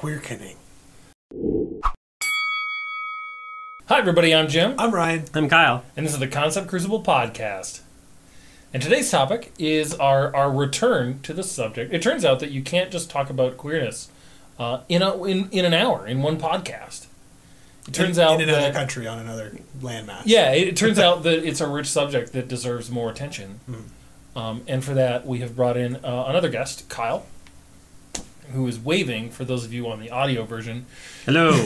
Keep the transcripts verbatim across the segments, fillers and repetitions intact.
Queerkening. Hi everybody, I'm Jim. I'm Ryan. I'm Kyle. And this is the Concept Crucible podcast. And today's topic is our, our return to the subject. It turns out that you can't just talk about queerness uh, in, a, in in an hour, in one podcast. It turns in, out in another that, country, on another landmass. Yeah, it turns out that it's a rich subject that deserves more attention. Mm. Um, and for that, we have brought in uh, another guest, Kyle, who is waving for those of you on the audio version. Hello.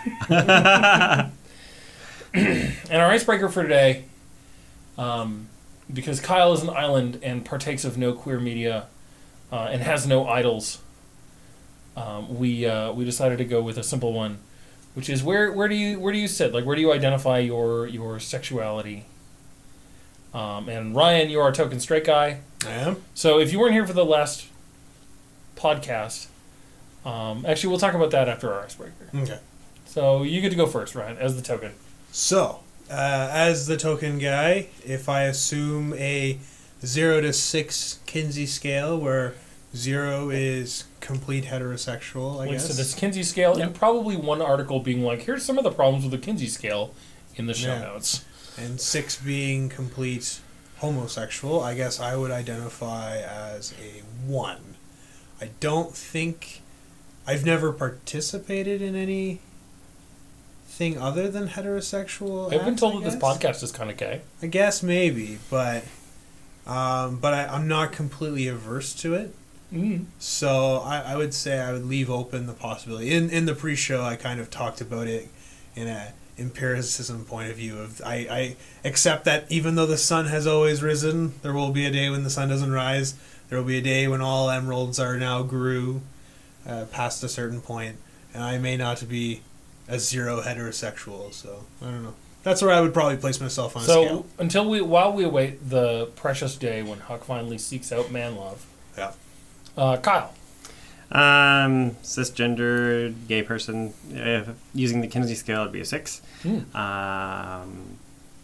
And our icebreaker for today, um, because Kyle is an island and partakes of no queer media uh, and has no idols, um, we uh, we decided to go with a simple one, which is where where do you where do you sit? Like, where do you identify your your sexuality? Um, and Ryan, you're our token straight guy. I am. So if you weren't here for the last podcast, um, actually we'll talk about that after our icebreaker. Okay. So you get to go first, Ryan, as the token. So, uh, as the token guy, if I assume a zero to six Kinsey scale, where zero is complete heterosexual, I Links guess. to this Kinsey scale, Yep. and probably one article being like, here's some of the problems with the Kinsey scale in the show Yeah. notes. And six being complete homosexual, I guess I would identify as a one. I don't think... I've never participated in any thing other than heterosexual. I've been acts, told I that this guess. podcast is kind of gay. I guess maybe, but um, but I, I'm not completely averse to it. Mm. So I, I would say I would leave open the possibility. In in the pre-show, I kind of talked about it in a empiricism point of view. Of I, I accept that even though the sun has always risen, there will be a day when the sun doesn't rise. There will be a day when all emeralds are now grew uh, past a certain point, and I may not be a zero heterosexual. So I don't know. That's where I would probably place myself on a So scale. until we, while we await the precious day when Huck finally seeks out man love, Yeah. uh, Kyle. Um, cisgender gay person. If using the Kinsey scale, it'd be a six. Mm. Um,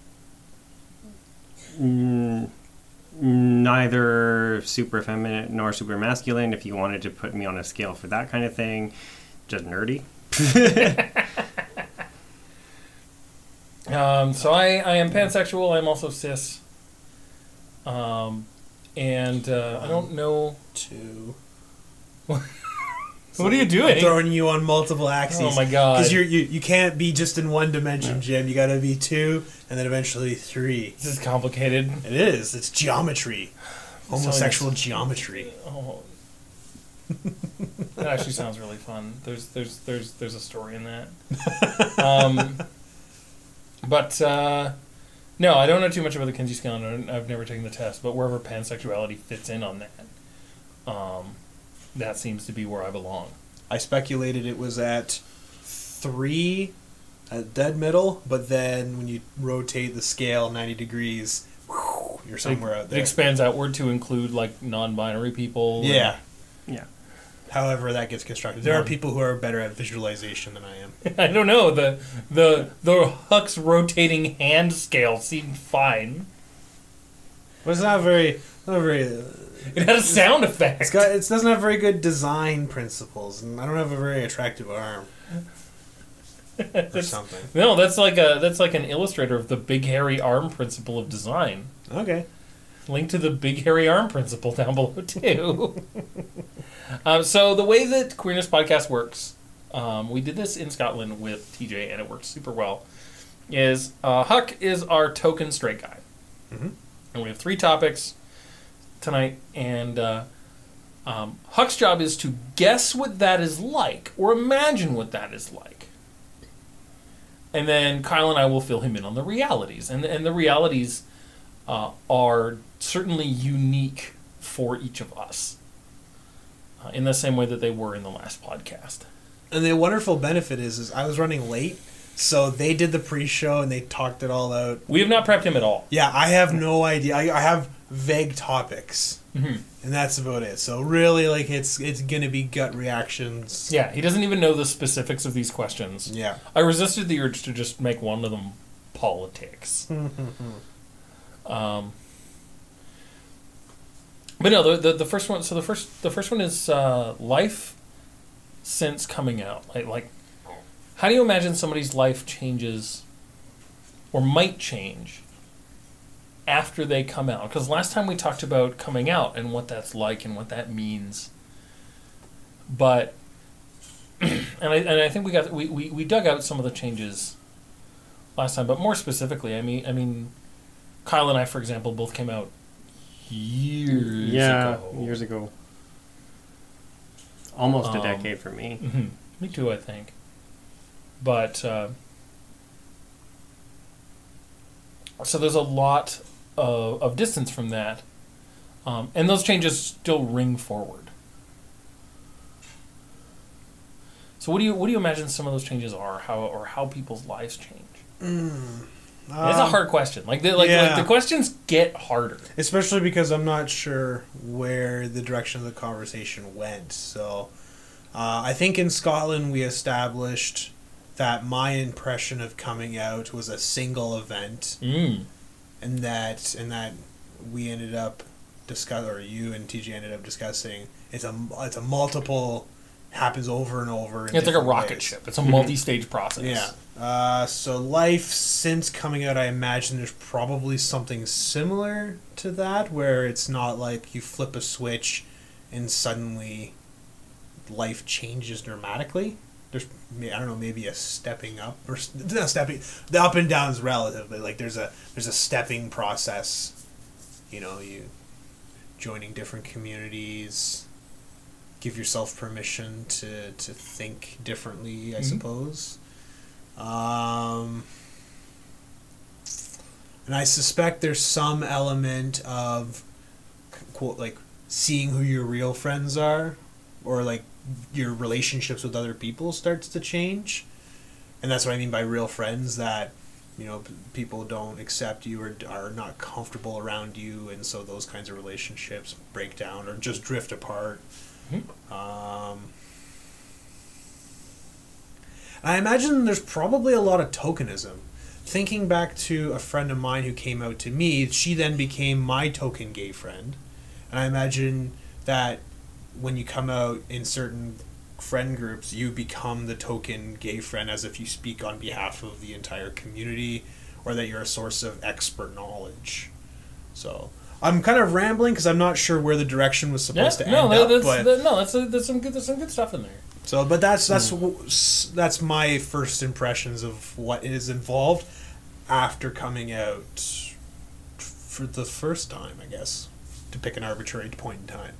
n- neither super feminine nor super masculine. If you wanted to put me on a scale for that kind of thing, just nerdy. Um, so I, I am pansexual. I'm also cis. Um, and uh, I don't know. Two. What are you doing? I'm throwing you on multiple axes. Oh my god! Because you you you can't be just in one dimension, Jim. You got to be two, and then eventually three. This is complicated. It is. It's geometry, homosexual geometry. Oh, that actually sounds really fun. There's there's there's there's a story in that. Um, but uh, no, I don't know too much about the Kinsey scale, and I've never taken the test. But wherever pansexuality fits in on that, um, that seems to be where I belong. I speculated it was at three, at dead middle, but then when you rotate the scale ninety degrees, whew, you're somewhere it, out there. It expands outward to include like non-binary people. Yeah. Yeah. However that gets constructed. There are people who are better at visualization than I am. I don't know. The the the Huck's rotating hand scale seemed fine. But it's not very, not very. Uh, It had a sound effect. It's got. It doesn't have very good design principles, and I don't have a very attractive arm. Or something. No, that's like a that's like an illustrator of the big hairy arm principle of design. Okay. Link to the big hairy arm principle down below too. um, so the way that Queerness podcast works, um, we did this in Scotland with T J, and it worked super well. Is uh, Huck is our token straight guy, Mm-hmm. and we have three topics tonight, and uh, um, Huck's job is to guess what that is like, or imagine what that is like. And then Kyle and I will fill him in on the realities. And, and the realities uh, are certainly unique for each of us, uh, in the same way that they were in the last podcast. And the wonderful benefit is, is I was running late, so they did the pre-show and they talked it all out. We have not prepped him at all. Yeah, I have no idea. I, I have vague topics, Mm-hmm. and that's about it. So really, like, it's it's gonna be gut reactions. Yeah, he doesn't even know the specifics of these questions. Yeah. I resisted the urge to just make one of them politics. um, but no, the, the the first one. So the first the first one is uh, life since coming out? Like, like, how do you imagine somebody's life changes or might change after they come out? Because last time we talked about coming out and what that's like and what that means. But, and I, and I think we got we, we, we dug out some of the changes last time, but more specifically, I mean, I mean, Kyle and I, for example, both came out years yeah, ago. years ago. Almost a Um, decade for me. Mm-hmm. Me too, I think. But, uh, so there's a lot of, of distance from that. Um, and those changes still ring forward. So what do you what do you imagine some of those changes are, how or how people's lives change? Mm, it's a um, hard question. Like the, like, yeah. like the questions get harder. Especially because I'm not sure where the direction of the conversation went. So uh, I think in Scotland we established that my impression of coming out was a single event, Mm. and that and that we ended up discuss or you and T J ended up discussing it's a it's a multiple happens over and over. In It's like a different rocket ways. ship. It's a multi-stage process. Yeah. Uh, so life since coming out, I imagine there's probably something similar to that, where it's not like you flip a switch and suddenly life changes dramatically. There's, I don't know, maybe a stepping up or not stepping. The up and down is relative, but like there's a there's a stepping process. You know, you joining different communities. Give yourself permission to, to think differently, I mm-hmm. suppose. Um, and I suspect there's some element of, quote, like, seeing who your real friends are, or, like, your relationships with other people starts to change. And that's what I mean by real friends, that, you know, people don't accept you or are not comfortable around you, and so those kinds of relationships break down or just drift apart. Mm-hmm. Um, I imagine there's probably a lot of tokenism. Thinking back to a friend of mine who came out to me, she then became my token gay friend. And I imagine that when you come out in certain friend groups, you become the token gay friend, as if you speak on behalf of the entire community, or that you're a source of expert knowledge. So I'm kind of rambling because I'm not sure where the direction was supposed yeah, to no, end that, up. That's, But that, no, that's, a, that's some good. There's some good stuff in there. So, but that's that's mm. that's my first impressions of what is involved after coming out for the first time, I guess, to pick an arbitrary point in time.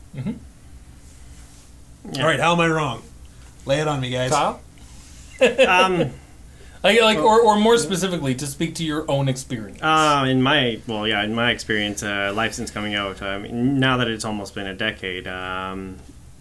Mm-hmm. Yeah. All right, how am I wrong? Lay it on me, guys. Kyle? um. Like, like, or, or more specifically, to speak to your own experience. Uh, in my, well, yeah, in my experience, uh, life since coming out, I mean, now that it's almost been a decade, um,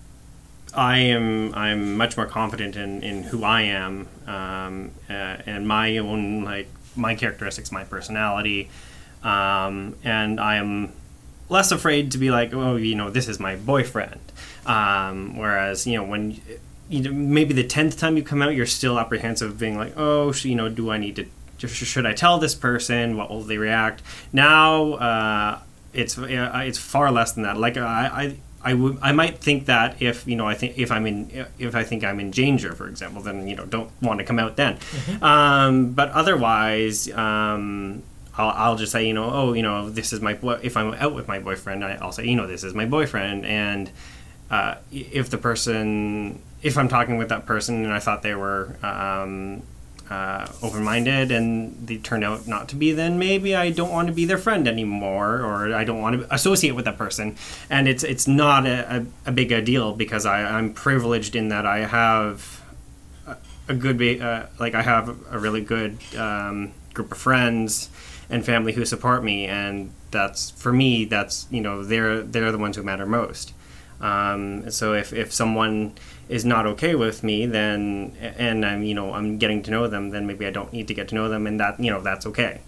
I am, I'm much more confident in, in who I am, um, uh, and my own, like, my characteristics, my personality, um, and I am less afraid to be like, oh, you know, this is my boyfriend, um, whereas, you know, when... You know, maybe the tenth time you come out, you're still apprehensive of being like, oh, you know, do I need to, should I tell this person? What will they react? Now, uh, it's uh, it's far less than that. Like I, I, I would, I might think that if you know, I think if I'm in, if I think I'm in danger, for example, then you know, don't want to come out then. Mm-hmm. Um, but otherwise, um, I'll, I'll just say, you know, oh, you know, this is my boy. If I'm out with my boyfriend, I, I'll say, you know, this is my boyfriend, and uh, if the person. If I'm talking with that person and I thought they were um, uh, open-minded and they turned out not to be, then maybe I don't want to be their friend anymore, or I don't want to associate with that person. And it's it's not a, a, a big a deal because I, I'm privileged in that I have a, a good, uh, like I have a really good um, group of friends and family who support me, and that's for me. That's you know they're they're the ones who matter most. Um, so if if someone is not okay with me, then and I'm you know I'm getting to know them, then maybe I don't need to get to know them, and that you know that's okay.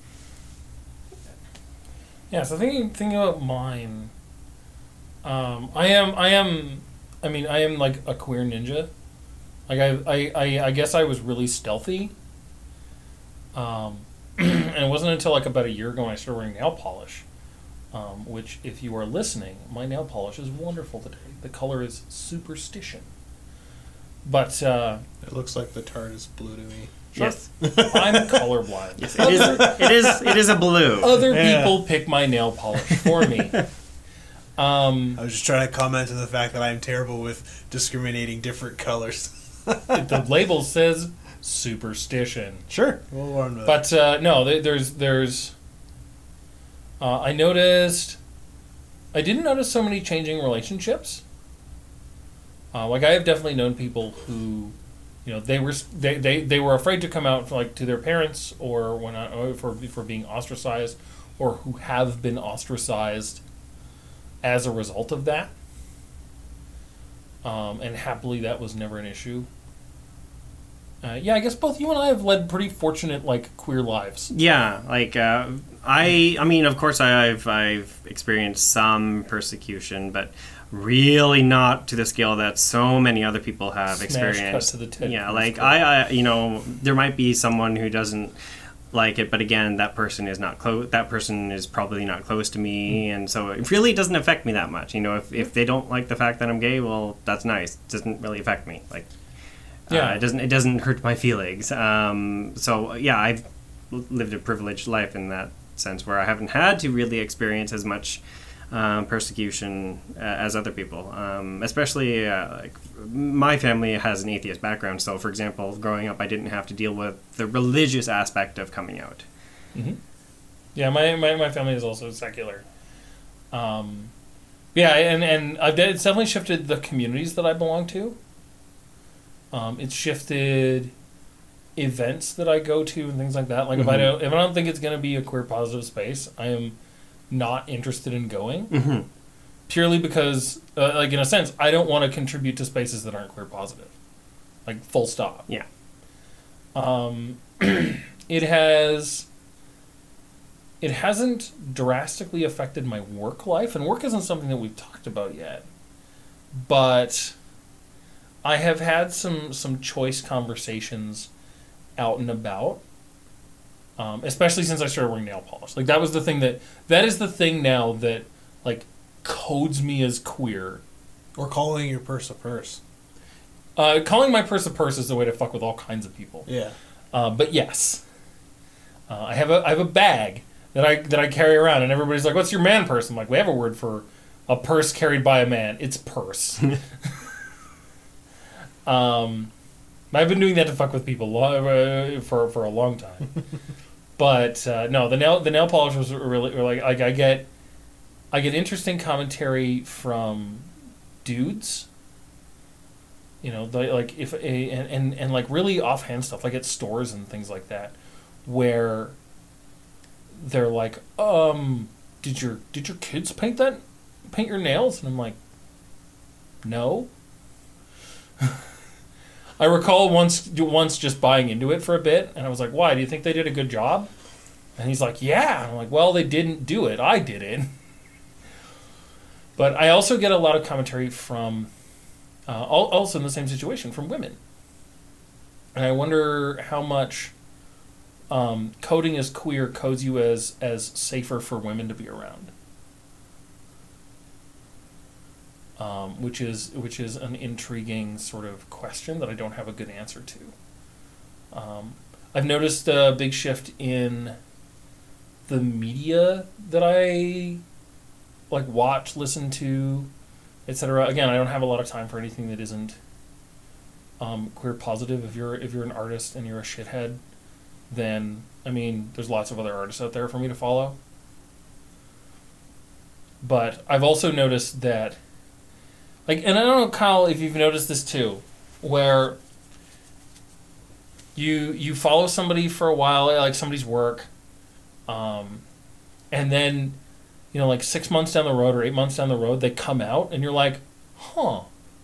Yeah. So thinking thinking about mine, um, I am I am, I mean I am like a queer ninja. Like I I, I, I guess I was really stealthy. Um, and it wasn't until like about a year ago when I started wearing nail polish. Um, which, if you are listening, my nail polish is wonderful today. The color is Superstition. but uh, It looks like the tart is blue to me. Yes. I'm colorblind. Yes, it is. It is. It is a blue. Other Yeah. people pick my nail polish for me. Um, I was just trying to comment on the fact that I'm terrible with discriminating different colors. the label says superstition. Sure, we'll run with it. But uh, no, there- there's there's. Uh, I noticed. I didn't notice so many changing relationships. Uh, like I have definitely known people who, you know, they were they, they, they were afraid to come out like to their parents or when I, or for for being ostracized, or who have been ostracized as a result of that. Um, and happily, that was never an issue. Uh, yeah, I guess both you and I have led pretty fortunate, like, queer lives. Yeah, like uh, I. I mean, of course, I, I've I've experienced some persecution, but really not to the scale that so many other people have Smash experienced. cut to the Ted yeah, Cruz like clip. I, I, you know, there might be someone who doesn't like it, but again, that person is not close. That person is probably not close to me, Mm. and so it really doesn't affect me that much. You know, if if they don't like the fact that I'm gay, well, that's nice. It doesn't really affect me. Like. Yeah. Uh, it doesn't. It doesn't hurt my feelings. Um, so yeah, I've lived a privileged life in that sense, where I haven't had to really experience as much um, persecution uh, as other people. Um, especially, uh, like my family has an atheist background. So, for example, growing up, I didn't have to deal with the religious aspect of coming out. Mm-hmm. Yeah, my, my, my family is also secular. Um, yeah, and, and I've, it's definitely shifted the communities that I belong to. Um, it's shifted events that I go to and things like that. Like, mm-hmm. if I don't, if I don't think it's going to be a queer positive space, I am not interested in going. Mm-hmm. Purely because, uh, like, in a sense, I don't want to contribute to spaces that aren't queer positive. Like, full stop. Yeah. Um, it has... It hasn't drastically affected my work life, and work isn't something that we've talked about yet. But I have had some, some choice conversations out and about, um, especially since I started wearing nail polish. Like, that was the thing that... That is the thing now that, like, codes me as queer. Or calling your purse a purse. Uh, calling my purse a purse is the way to fuck with all kinds of people. Yeah. Uh, but yes. Uh, I have a I have a bag that I that I carry around, and everybody's like, "What's your man purse?" I'm like, "We have a word for a purse carried by a man. It's purse." um, I've been doing that to fuck with people lo- uh, for for a long time. But uh, no, the nail the nail polish was really like I, I get I get interesting commentary from dudes. You know, they, like if a, and, and and like really offhand stuff, like at stores and things like that, where they're like, um, did your did your kids paint that paint your nails? And I'm like, no. I recall once once just buying into it for a bit, and I was like, why? Do you think they did a good job? And he's like, yeah. And I'm like, well, they didn't do it. I did it. But I also get a lot of commentary from, uh, also in the same situation, from women. And I wonder how much um, coding as queer codes you as as safer for women to be around. Um, which is which is an intriguing sort of question that I don't have a good answer to. Um, I've noticed a big shift in the media that I like watch, listen to, et cetera. Again, I don't have a lot of time for anything that isn't um, queer positive. If you're if you're an artist and you're a shithead, then I mean, there's lots of other artists out there for me to follow. But I've also noticed that, like, and I don't know, Kyle, if you've noticed this too, where you you follow somebody for a while, like somebody's work, um, and then, you know, like six months down the road or eight months down the road, they come out, and you're like, huh.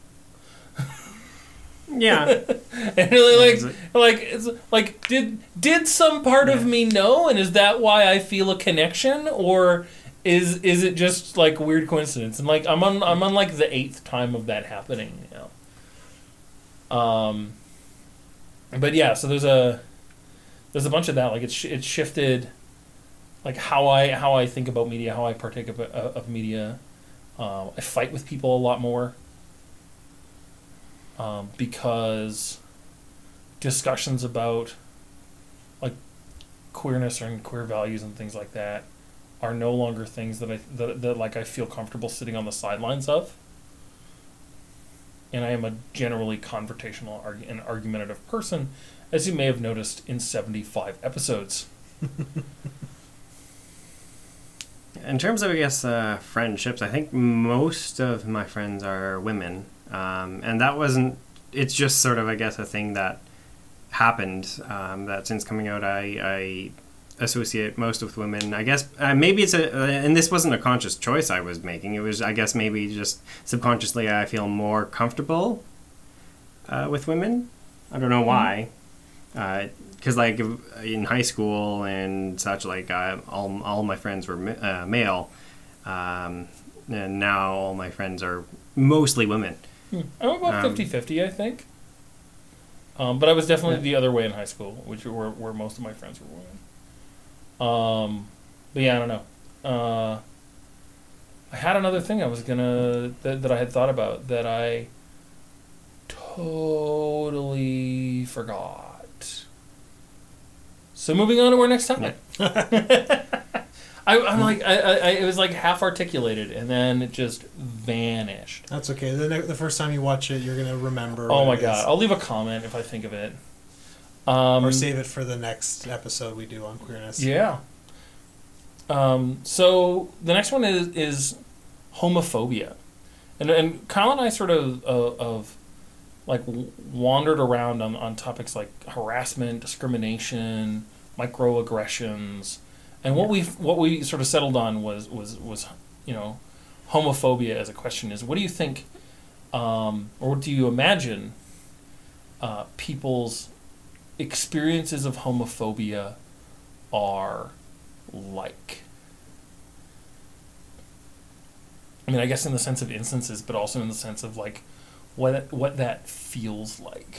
Yeah. And really, like, like it's like, did did some part yeah. of me know, and is that why I feel a connection, or is is it just like a weird coincidence? And like, I'm on I'm on like the eighth time of that happening, you know. Um. But yeah, so there's a there's a bunch of that. Like, it's sh- it's shifted, like how I how I think about media, how I partake of of media. Um, I fight with people a lot more. um, because discussions about like queerness and queer values and things like that are no longer things that I that, that like I feel comfortable sitting on the sidelines of. And I am a generally confrontational argu- and argumentative person, as you may have noticed in seventy-five episodes. In terms of, I guess, uh, friendships, I think most of my friends are women. Um, and that wasn't, it's just sort of, I guess, a thing that happened, um, that since coming out, I, I associate most with women. I guess uh, maybe it's a, uh, and this wasn't a conscious choice I was making. It was, I guess, maybe just subconsciously I feel more comfortable uh, with women. I don't know why. Because, uh, like, in high school and such, like, uh, all, all my friends were uh, male. Um, and now all my friends are mostly women. Hmm. I'm about fifty-fifty, um, I think. Um, but I was definitely yeah. the other way in high school, which were where most of my friends were women. Um, but yeah, I don't know. Uh, I had another thing I was gonna that, that I had thought about that I totally forgot. So moving on to our next topic. I, I'm like I, I it was like half articulated and then it just vanished. That's okay. The ne- the first time you watch it, you're gonna remember. Oh my it god! is. I'll leave a comment if I think of it. Um, or save it for the next episode we do on queerness. Yeah. Um, so the next one is is homophobia, and and Kyle and I sort of uh, of like wandered around on, on topics like harassment, discrimination, microaggressions, and what we what we sort of settled on was was was you know homophobia as a question is what do you think, um, or what do you imagine uh, people's experiences of homophobia are like? I mean, I guess in the sense of instances, but also in the sense of like what what that feels like.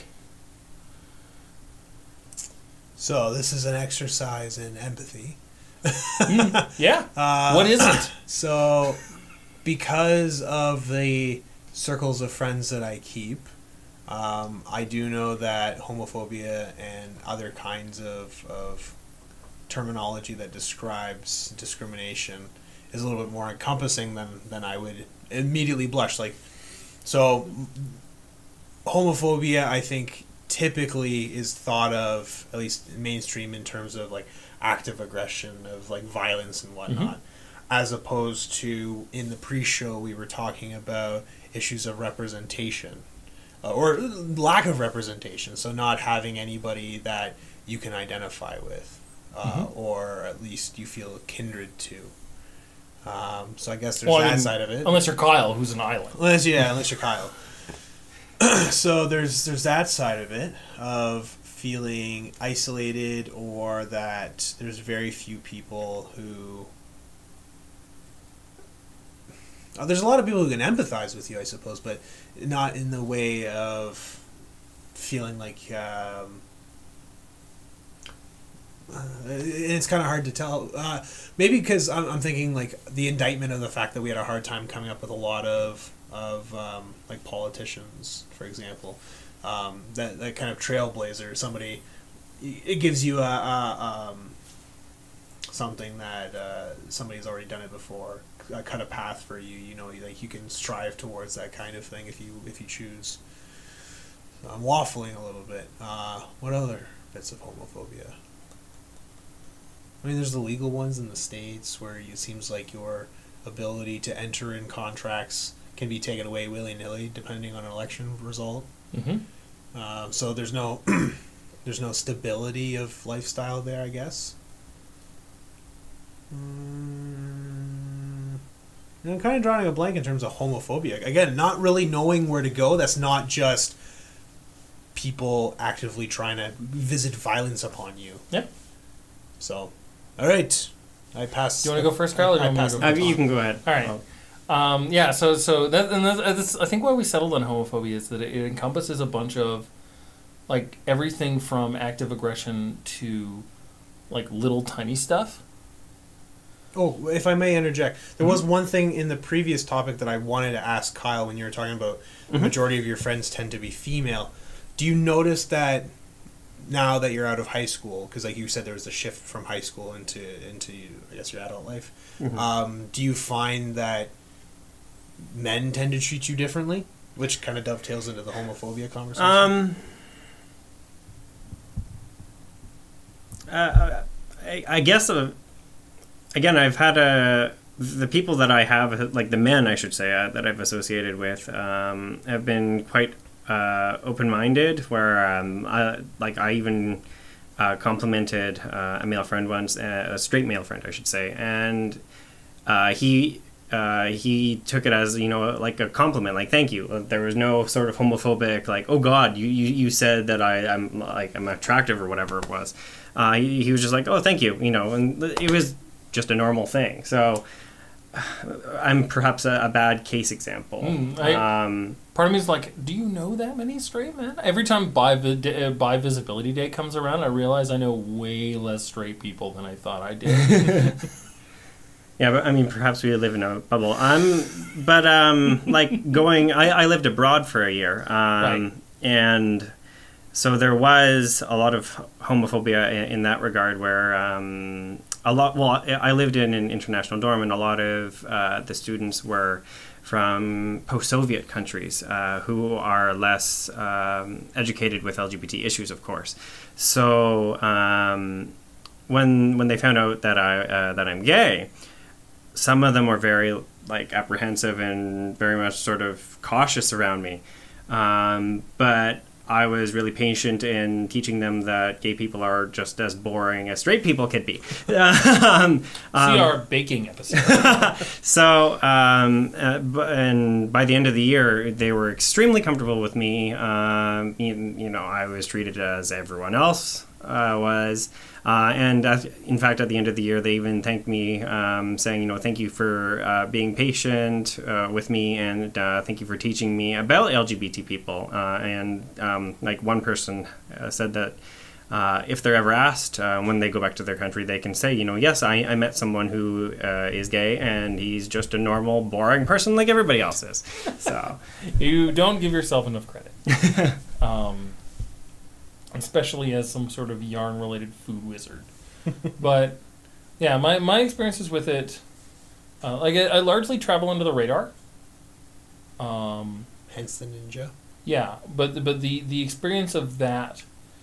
So this is an exercise in empathy. mm, yeah. Uh, what is it? So, because of the circles of friends that I keep, um, I do know that homophobia and other kinds of, of terminology that describes discrimination is a little bit more encompassing than, than I would immediately blush. Like, so homophobia, I think, typically is thought of, at least mainstream, in terms of like active aggression, of like violence and whatnot, mm-hmm. as opposed to in the pre-show we were talking about issues of representation uh, or lack of representation. So not having anybody that you can identify with, uh, mm-hmm. or at least you feel kindred to. Um, so I guess there's well, that I mean, side of it. Unless you're Kyle, who's an island. Unless yeah, unless you're Kyle. So there's there's that side of it, of feeling isolated, or that there's very few people who... Uh, there's a lot of people who can empathize with you, I suppose, but not in the way of feeling like... Um, uh, it's kind of hard to tell. Uh, maybe because I'm, I'm thinking like the indictment of the fact that we had a hard time coming up with a lot of of um, like politicians, for example, um, that that kind of trailblazer. Somebody, it gives you a, a um, something that uh, somebody's already done it before, uh, cut a path for you. You know, like you can strive towards that kind of thing if you if you choose. So I'm waffling a little bit. Uh, what other bits of homophobia? I mean, there's the legal ones in the States where it seems like your ability to enter in contracts can be taken away willy-nilly depending on an election result. Mm-hmm. Uh, so there's no there's no stability of lifestyle there, I guess. Mm, I'm kind of drawing a blank in terms of homophobia. Again, not really knowing where to go. That's not just people actively trying to visit violence upon you. Yep. So... All right, I pass. Do you want to go first, Kyle? Or do you, I, I want me to go Uh, first? you can go ahead. All right. Um, yeah. So, so that, and that's, that's, I think why we settled on homophobia is that it, it encompasses a bunch of, like, everything from active aggression to, like, little tiny stuff. Oh, if I may interject, there was one thing in the previous topic that I wanted to ask Kyle when you were talking about the majority of your friends tend to be female. Do you notice that now that you're out of high school, because like you said, there was a shift from high school into into I guess your adult life. Mm-hmm. Um, do you find that men tend to treat you differently, which kind of dovetails into the homophobia conversation? Um, uh, I, I guess uh, again, I've had a the people that I have, like the men, I should say, uh, that I've associated with, um, have been quite. Uh, open-minded, where um, I, like I even uh, complimented uh, a male friend once, uh, a straight male friend, I should say, and uh, he uh, he took it as, you know, like a compliment, like thank you. There was no sort of homophobic, like, oh God, you, you, you said that I, I'm like I'm attractive or whatever it was. Uh, he, he was just like, oh, thank you, you know, and it was just a normal thing. So I'm perhaps a, a bad case example. Mm, I, um, part of me is like, do you know that many straight men? Every time bi, vi- bi visibility day comes around, I realize I know way less straight people than I thought I did. Yeah, but I mean, perhaps we live in a bubble. Um, but um, like going, I, I lived abroad for a year, um, right. and so there was a lot of homophobia in, in that regard, where. Um, A lot. Well, I lived in an international dorm, and a lot of uh, the students were from post-Soviet countries uh, who are less um, educated with L G B T issues, of course. So um, when when they found out that I uh, that I'm gay, some of them were very like apprehensive and very much sort of cautious around me. Um, but I was really patient in teaching them that gay people are just as boring as straight people could be. um, See our baking episode. so, um, uh, and by the end of the year, they were extremely comfortable with me. Um, you, you know, I was treated as everyone else uh, was. Uh, and at, in fact, at the end of the year, they even thanked me, um, saying, you know, thank you for uh, being patient uh, with me, and uh, thank you for teaching me about L G B T people. Uh, and um, like one person uh, said that uh, if they're ever asked uh, when they go back to their country, they can say, you know, yes, I, I met someone who uh, is gay, and he's just a normal, boring person like everybody else is. So you don't give yourself enough credit. um, especially as some sort of yarn-related food wizard. But, yeah, my, my experiences with it, uh, like, I, I largely travel under the radar. Um, Hence the ninja. Yeah, but but the, the experience of that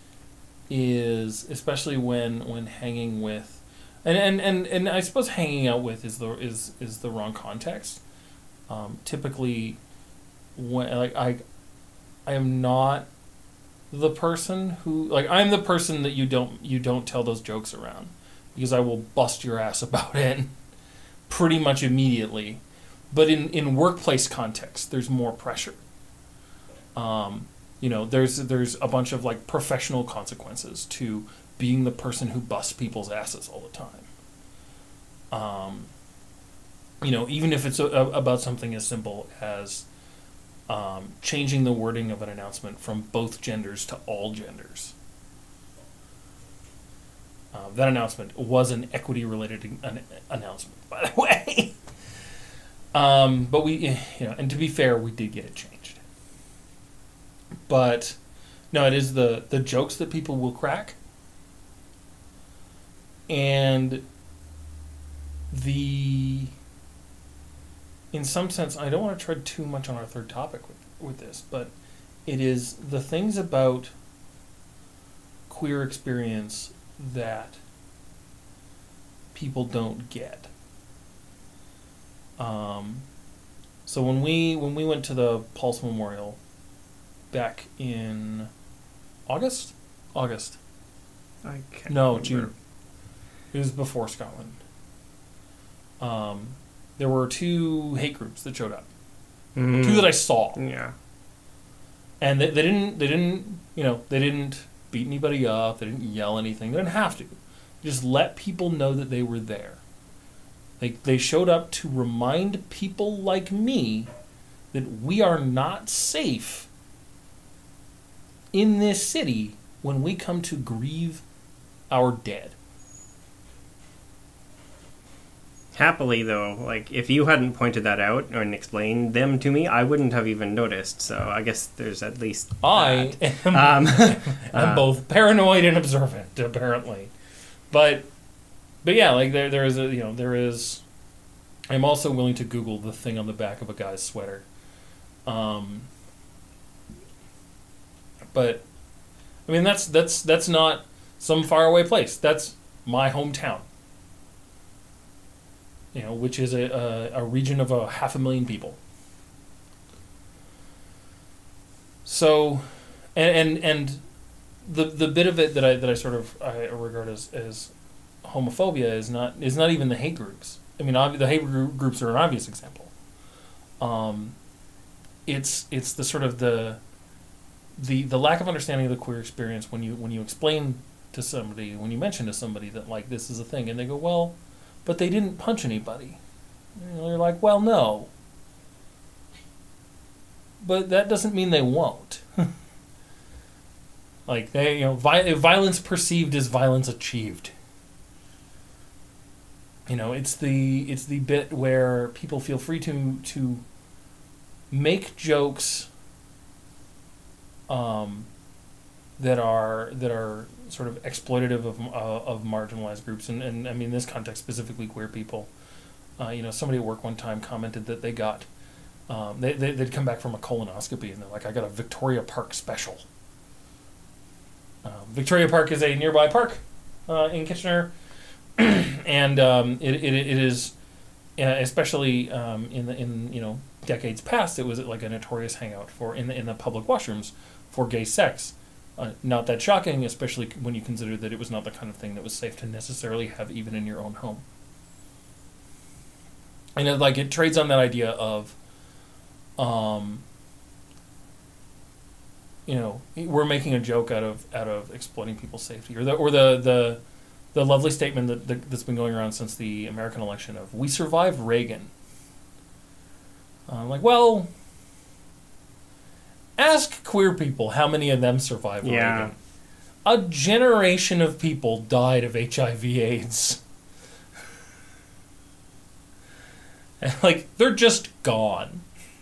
is, especially when when hanging with, and, and, and, and I suppose hanging out with is the is, is the wrong context. Um, typically, when like I, I am not the person who like I'm the person that you don't you don't tell those jokes around, because I will bust your ass about it pretty much immediately. But in, in workplace context, there's more pressure. Um, you know, there's there's a bunch of like professional consequences to being the person who busts people's asses all the time. Um, you know, even if it's a, a, about something as simple as Um, changing the wording of an announcement from both genders to all genders. Uh, that announcement was an equity-related an- announcement, by the way. um, but we, you know, and to be fair, we did get it changed. But no, it is the the jokes that people will crack, and the. In some sense, I don't want to tread too much on our third topic with, with this, but it is the things about queer experience that people don't get. Um, so when we when we went to the Pulse Memorial back in August, August. I can't. No, remember. June. It was before Scotland. Um. There were two hate groups that showed up. Mm. Two that I saw. Yeah. And they, they didn't they didn't you know, they didn't beat anybody up, they didn't yell anything. They didn't have to. They just let people know that they were there. They they showed up to remind people like me that we are not safe in this city when we come to grieve our dead. Happily, though, like, if you hadn't pointed that out and explained them to me, I wouldn't have even noticed. So I guess there's at least I that. am Um, I'm uh, both paranoid and observant, apparently. But but yeah, like there there is a you know there is. I'm also willing to Google the thing on the back of a guy's sweater. Um, but I mean that's that's that's not some faraway place. That's my hometown. You know, which is a, a, a region of a half a million people. So, and and, and the the bit of it that I that I sort of I regard as, as homophobia is not is not even the hate groups. I mean, ob- the hate group groups are an obvious example. Um, it's it's the sort of the the the lack of understanding of the queer experience when you when you explain to somebody, when you mention to somebody that like this is a thing, and they go, well, but they didn't punch anybody. And you're like, well, no. But that doesn't mean they won't. Like, they, you know, vi- violence perceived is violence achieved. You know, it's the it's the bit where people feel free to to make jokes um, that are that are sort of exploitative of uh, of marginalized groups, and, and I mean in this context specifically queer people. Uh, you know, somebody at work one time commented that they got um, they, they they'd come back from a colonoscopy and they're like, I got a Victoria Park special. Uh, Victoria Park is a nearby park uh, in Kitchener, and um, it, it it is uh, especially um, in the in you know decades past, it was like a notorious hangout for in the in the public washrooms for gay sex. Uh, not that shocking, especially when you consider that it was not the kind of thing that was safe to necessarily have even in your own home. And it, like it trades on that idea of, um, you know, we're making a joke out of out of exploiting people's safety, or the or the the, the lovely statement that, that that's been going around since the American election of "we survived Reagan." I'm like, well. Ask queer people how many of them survived yeah. Reagan. A generation of people died of H I V AIDS. And, like, they're just gone.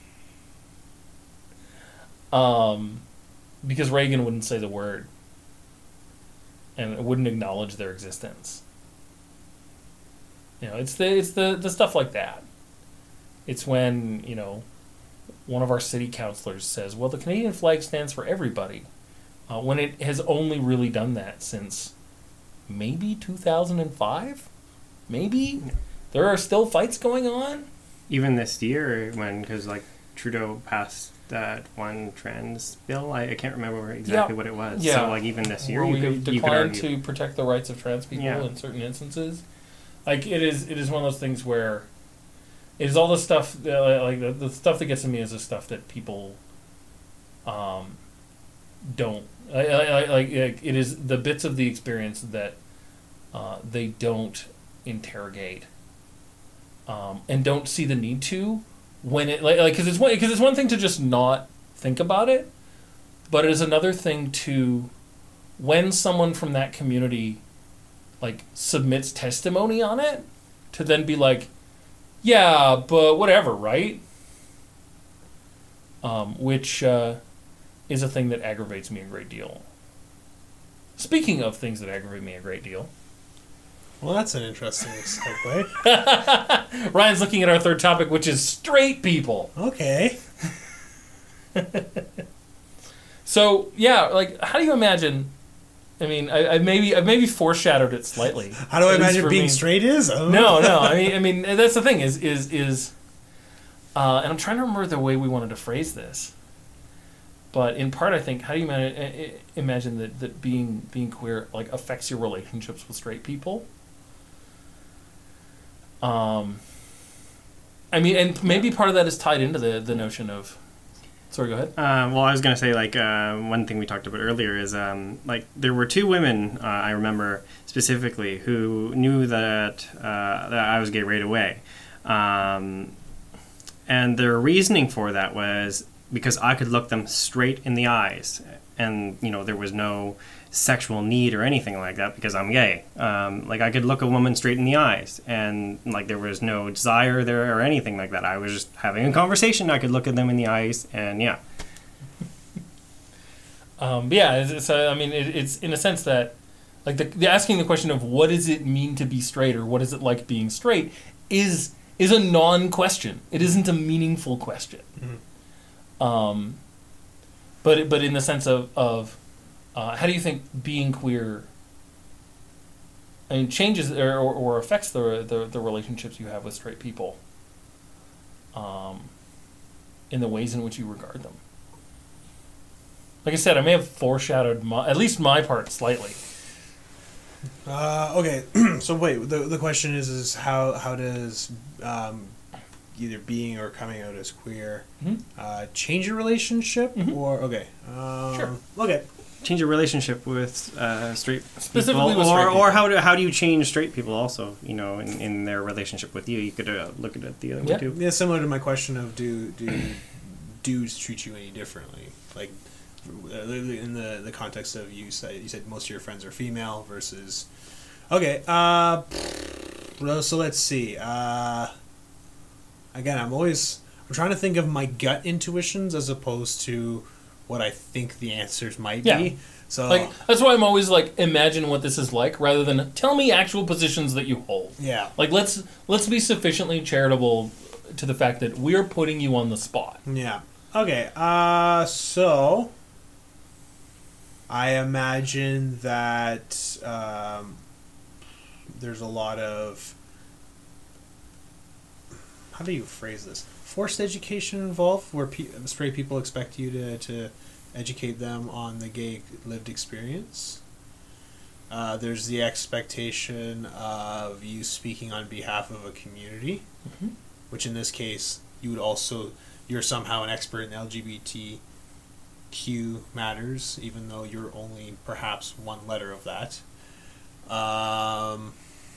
Um, because Reagan wouldn't say the word. And wouldn't acknowledge their existence. You know, it's the it's the, the stuff like that. It's when, you know, one of our city councilors says, well, the Canadian flag stands for everybody, uh, when it has only really done that since maybe two thousand five? Maybe? There are still fights going on? Even this year, when, because, like, Trudeau passed that one trans bill, I, I can't remember exactly yeah. what it was. Yeah. So, like, even this year, Where you we could, have you could declined argue. to protect the rights of trans people Yeah. in certain instances. Like, it is it is one of those things where it is all the stuff, that, like, the, the stuff that gets to me is the stuff that people um, don't, I, I, I, like, it is the bits of the experience that uh, they don't interrogate um, and don't see the need to when it, like, because it's, one, cause it's one thing to just not think about it, but it is another thing to, when someone from that community, like, submits testimony on it, to then be like, yeah, but whatever, right? Um, which uh, is a thing that aggravates me a great deal. Speaking of things that aggravate me a great deal. Well, that's an interesting segue. Ryan's looking at our third topic, which is straight people. Okay. So, yeah, like, how do you imagine... I mean, I, I maybe I maybe foreshadowed it slightly. How do I At least imagine for being me. straight is? I don't No, know. no. I mean, I mean that's the thing is is is, uh, and I'm trying to remember the way we wanted to phrase this. But in part, I think, how do you imagine, imagine that, that being being queer like affects your relationships with straight people? Um, I mean, and maybe part of that is tied into the the notion of. Sorry, go ahead. Uh, well, I was going to say, like, uh, one thing we talked about earlier is, um, like, there were two women, uh, I remember specifically, who knew that, uh, that I was gay right away. Um, and their reasoning for that was because I could look them straight in the eyes and you know there was no sexual need or anything like that because I'm gay. Um, like I could look a woman straight in the eyes, and like there was no desire there or anything like that. I was just having a conversation. I could look at them in the eyes, and yeah. Um, yeah, it's, it's, uh, I mean, it, it's in a sense that, like, the, the asking the question of what does it mean to be straight or what is it like being straight is is a non-question. It isn't a meaningful question. Mm-hmm. Um, but but in the sense of of uh, how do you think being queer, I mean, changes or, or, or affects the, the the relationships you have with straight people, um, in the ways in which you regard them? Like I said, I may have foreshadowed my, at least my part slightly. Uh, okay, so wait, the the question is is how how does um, either being or coming out as queer mm-hmm. uh, change your relationship mm-hmm. or okay um, sure okay change your relationship with uh, straight specifically people, with or straight people. or how do how do you change straight people also, you know, in, in their relationship with you? You could uh, look at it the other yeah. way too. Yeah, similar to my question of do do dudes treat you any differently, like in the the context of you said you said most of your friends are female versus okay uh well, so let's see uh again I'm always I'm trying to think of my gut intuitions as opposed to what I think the answers might yeah. be. So like that's why I'm always like imagine what this is like rather than tell me actual positions that you hold. Yeah, like let's let's be sufficiently charitable to the fact that we're putting you on the spot. Yeah. Okay. Uh so I imagine that um, there's a lot of, how do you phrase this? Forced education involved, where pe- straight people expect you to, to educate them on the gay lived experience. Uh, there's the expectation of you speaking on behalf of a community, mm-hmm. which in this case, you would also, you're somehow an expert in L G B T Q matters, even though you're only perhaps one letter of that. Um,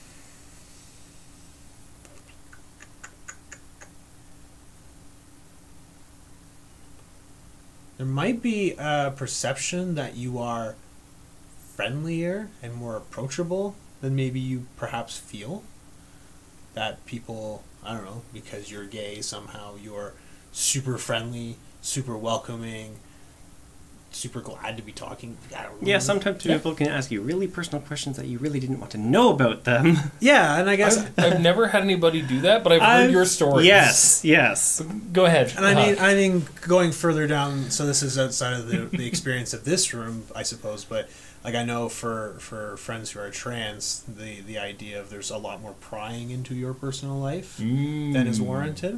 there might be a perception that you are friendlier and more approachable than maybe you perhaps feel. That people, I don't know, because you're gay, somehow you're super friendly, super welcoming, super glad to be talking. I don't know. Yeah, sometimes yeah. people can ask you really personal questions that you really didn't want to know about them. Yeah, and I guess I've, I've never had anybody do that, but I've heard I've, your stories. Yes, yes. Go ahead. And I mean, uh, I mean, going further down. So this is outside of the the experience of this room, I suppose. But like I know for for friends who are trans, the the idea of there's a lot more prying into your personal life mm. than is warranted.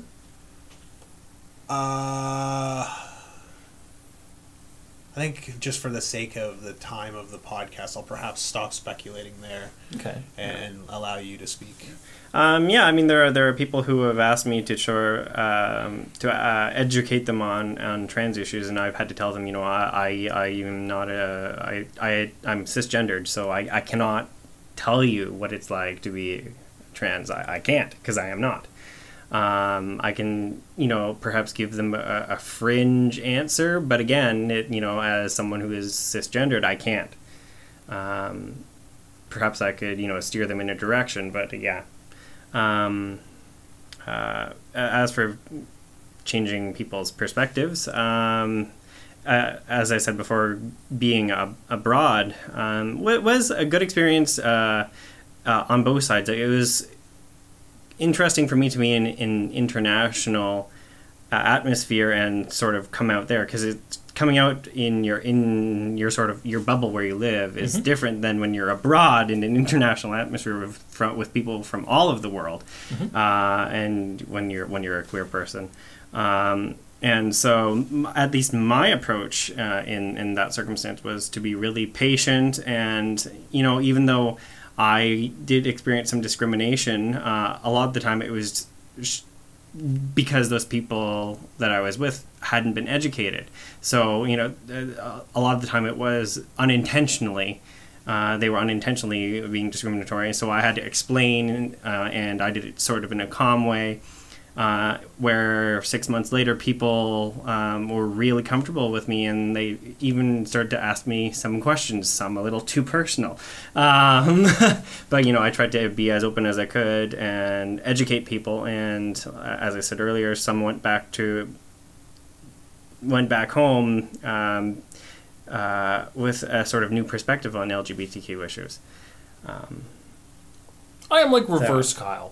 Uh. I think just for the sake of the time of the podcast, I'll perhaps stop speculating there. Okay. And allow you to speak. Um, yeah, I mean, there are there are people who have asked me to sure um, to uh, educate them on, on trans issues, and I've had to tell them, you know, I I, I am not a I I I'm cisgendered, so I, I cannot tell you what it's like to be trans. I, I can't because I am not. Um, I can, you know, perhaps give them a, a fringe answer, but again, it, you know, as someone who is cisgendered, I can't. Um, perhaps I could, you know, steer them in a direction, but yeah. Um, uh, as for changing people's perspectives, um, uh, as I said before, being ab- abroad um, was a good experience uh, uh, on both sides. It was interesting for me to be in in international uh, atmosphere and sort of come out there, because it's coming out in your in your sort of your bubble where you live is mm-hmm. different than when you're abroad in an international atmosphere with from, with people from all of the world, mm-hmm. uh, and when you're when you're a queer person. Um, and so at least my approach uh, in in that circumstance was to be really patient, and you know, even though I did experience some discrimination, Uh, a lot of the time it was sh- because those people that I was with hadn't been educated. So, you know, a lot of the time it was unintentionally. Uh, they were unintentionally being discriminatory. So I had to explain, uh, and I did it sort of in a calm way. Uh, where six months later, people um, were really comfortable with me, and they even started to ask me some questions, some a little too personal. Um, but you know, I tried to be as open as I could and educate people. And uh, as I said earlier, some went back to went back home um, uh, with a sort of new perspective on L G B T Q issues. Um, I am like reverse so. Kyle.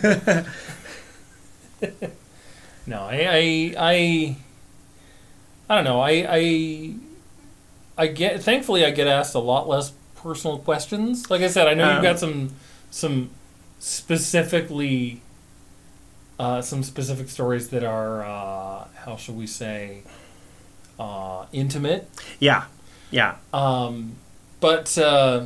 No, I, I, I, I don't know. I, I, I get. Thankfully, I get asked a lot less personal questions. Like I said, I know um, you've got some, some specifically, uh, some specific stories that are, uh, how shall we say, uh, intimate. Yeah, yeah. Um, but uh,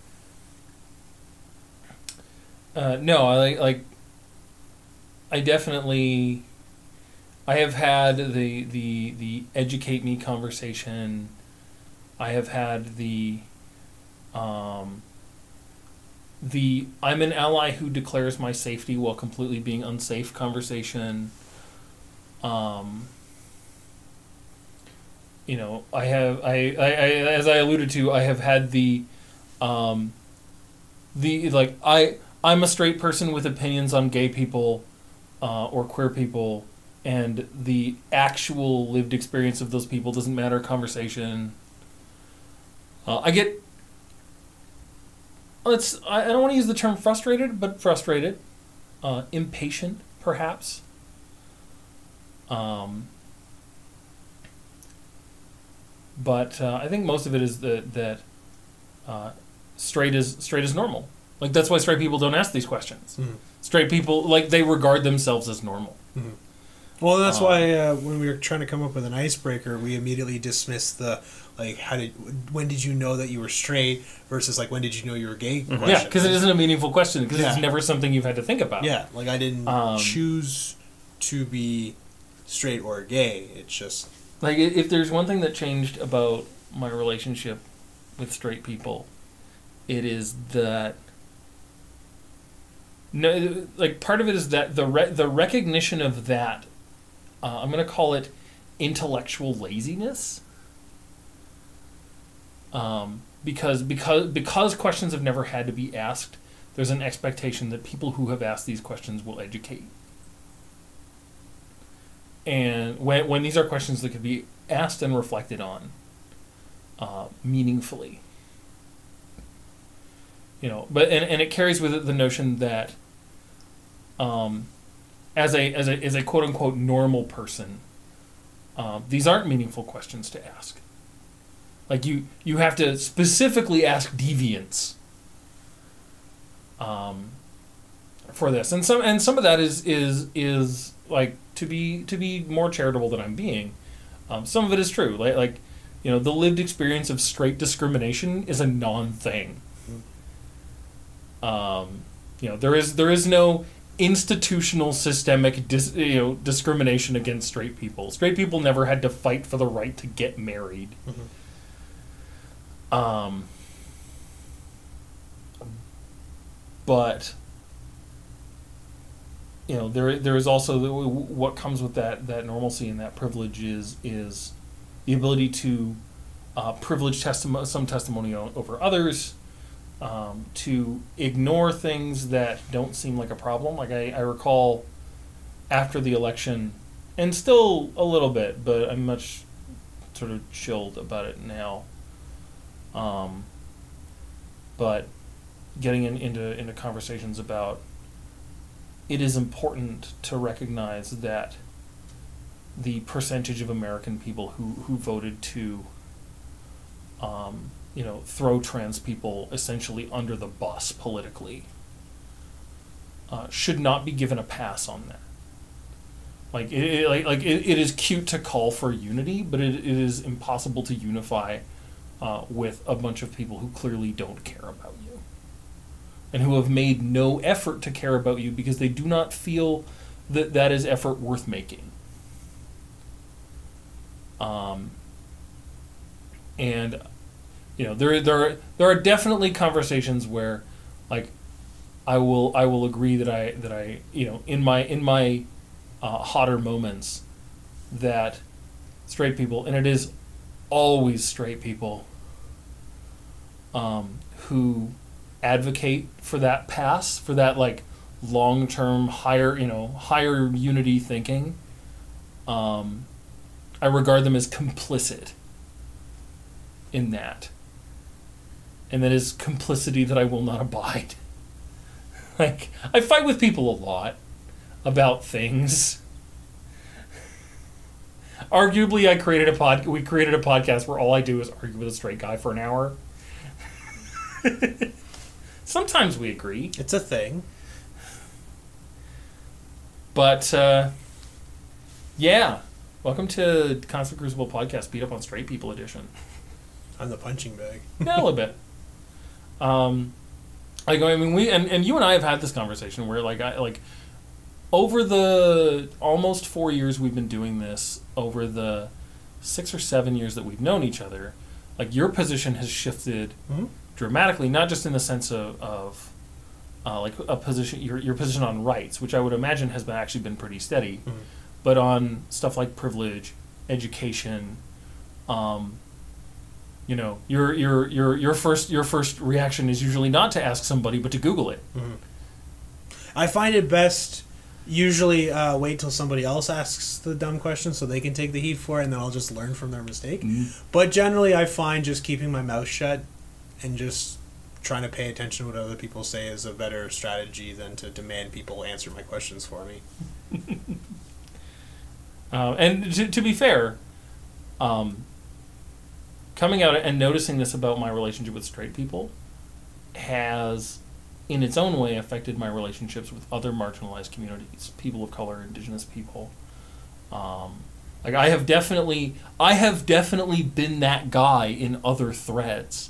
uh, no, I like like. I definitely, I have had the, the the educate me conversation. I have had the, um, the I'm an ally who declares my safety while completely being unsafe conversation. Um, you know, I have I, I, I as I alluded to, I have had the, um, the like I I'm a straight person with opinions on gay people. Uh, or queer people, and the actual lived experience of those people doesn't matter conversation. Uh, I get, let's, I, I don't want to use the term frustrated, but frustrated. Uh, impatient, perhaps. Um, but uh, I think most of it is that, that uh, straight is straight is normal. Like, that's why straight people don't ask these questions. Mm-hmm. Straight people, like, they regard themselves as normal. Mm-hmm. Well, that's um, why uh, when we were trying to come up with an icebreaker, we immediately dismissed the, like, how did, when did you know that you were straight versus, like, when did you know you were gay mm-hmm. question. Yeah, because it isn't a meaningful question, because yeah. it's never something you've had to think about. Yeah, like, I didn't um, choose to be straight or gay. It's just... Like, if there's one thing that changed about my relationship with straight people, it is that... No, like part of it is that the re- the recognition of that, uh, I'm going to call it intellectual laziness, um, because because because questions have never had to be asked. There's an expectation that people who have asked these questions will educate, and when when these are questions that could be asked and reflected on, uh, meaningfully, you know, but and, and it carries with it the notion that. Um, as a as a as a quote unquote normal person, um, these aren't meaningful questions to ask. Like you you have to specifically ask deviants. Um, for this, and some and some of that is is is like to be to be more charitable than I'm being. Um, some of it is true. Like like you know the lived experience of straight discrimination is a non-thing. Um, you know there is there is no institutional systemic dis, you know discrimination against straight people. Straight people never had to fight for the right to get married. Mm-hmm. Um, but you know there there is also the, what comes with that that normalcy and that privilege is is the ability to uh, privilege testimo- some testimony over others. Um, to ignore things that don't seem like a problem. Like I, I recall after the election, and still a little bit, but I'm much sort of chilled about it now. Um, but getting in, into into conversations about it is important to recognize that the percentage of American people who, who voted to um, you know, throw trans people essentially under the bus politically, uh, should not be given a pass on that. Like, it, it, like, like it, it is cute to call for unity, but it, it is impossible to unify uh, with a bunch of people who clearly don't care about you, and who have made no effort to care about you because they do not feel that that is effort worth making. Um, and You know, there there are, there are definitely conversations where, like, I will I will agree that I that I you know in my in my uh, hotter moments that straight people, and it is always straight people, um, who advocate for that pass, for that like long-term higher, you know, higher unity thinking. Um, I regard them as complicit in that. And that is complicity that I will not abide. Like, I fight with people a lot about things. Arguably, I created a pod. We created a podcast where all I do is argue with a straight guy for an hour. Sometimes we agree. It's a thing. But, uh, yeah. Welcome to Constant Crucible Podcast, Beat Up on Straight People edition. I'm the punching bag. Yeah, a little bit. Um, like, I mean, we, and, and you and I have had this conversation where, like, I, like, over the almost four years we've been doing this, over the six or seven years that we've known each other, like, your position has shifted mm-hmm. dramatically, not just in the sense of, of uh, like, a position, your your position on rights, which I would imagine has been, actually been pretty steady, mm-hmm. but on stuff like privilege, education, um, you know, your your your your first your first reaction is usually not to ask somebody, but to Google it. Mm-hmm. I find it best usually uh, wait till somebody else asks the dumb question so they can take the heat for it, and then I'll just learn from their mistake. Mm-hmm. But generally, I find just keeping my mouth shut and just trying to pay attention to what other people say is a better strategy than to demand people answer my questions for me. uh, and to, to be fair, um, coming out and noticing this about my relationship with straight people has, in its own way, affected my relationships with other marginalized communities, people of color, indigenous people. Um, like I have definitely, I have definitely been that guy in other threads.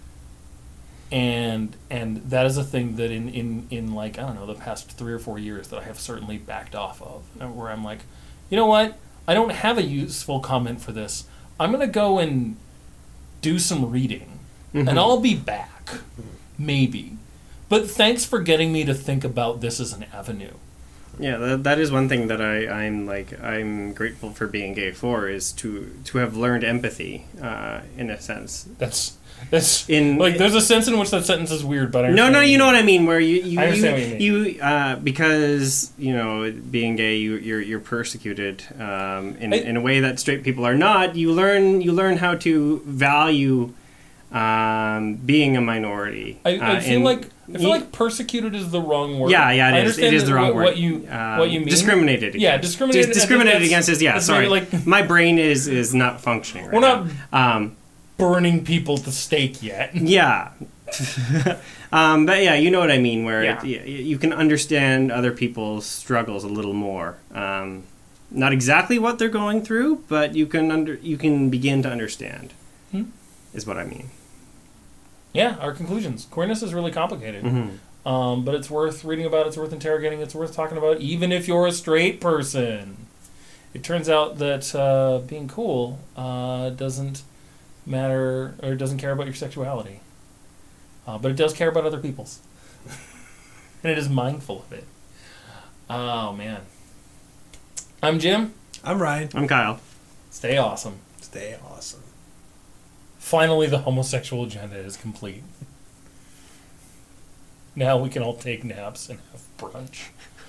And and that is a thing that in, in, in like, I don't know, the past three or four years that I have certainly backed off of, where I'm like, you know what? I don't have a useful comment for this. I'm going to go and do some reading, mm-hmm. and I'll be back, maybe. But thanks for getting me to think about this as an avenue. Yeah, that, that is one thing that I, I'm like I'm grateful for being gay for, is to to have learned empathy, uh, in a sense. That's that's in like there's a sense in which that sentence is weird, but I no, no, you know what I mean. Where you you I understand you, what you mean. you uh, because you know being gay, you, you're you're persecuted um, in I, in a way that straight people are not. You learn you learn how to value um, being a minority. I, I uh, feel like. I feel like persecuted is the wrong word. Yeah, yeah, it is. It is the wrong what, word. What you, um, what you mean? Discriminated against. Yeah, discriminated. Dis- discriminated against is, yeah, sorry. Like, my brain is, is not functioning right We're not now. Um, burning people to stake yet. Yeah. um, but yeah, you know what I mean, where yeah. it, you can understand other people's struggles a little more. Um, not exactly what they're going through, but you can under you can begin to understand, hmm? is what I mean. Yeah, our conclusions. Queerness is really complicated. Mm-hmm. Um, but it's worth reading about, it's worth interrogating, it's worth talking about, even if you're a straight person. It turns out that uh, being cool uh, doesn't matter, or doesn't care about your sexuality. Uh, but it does care about other people's. And it is mindful of it. Oh, man. I'm Jim. I'm Ryan. I'm Kyle. Stay awesome. Stay awesome. Finally, the homosexual agenda is complete. Now we can all take naps and have brunch.